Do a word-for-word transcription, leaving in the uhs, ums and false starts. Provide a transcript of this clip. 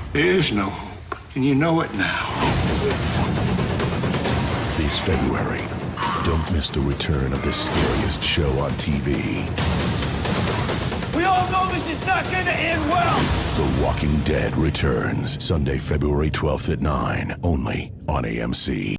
There is no hope, and you know it now. This February, don't miss the return of the scariest show on T V. We all know this is not gonna end well! The Walking Dead returns Sunday, February twelfth at nine, only on A M C.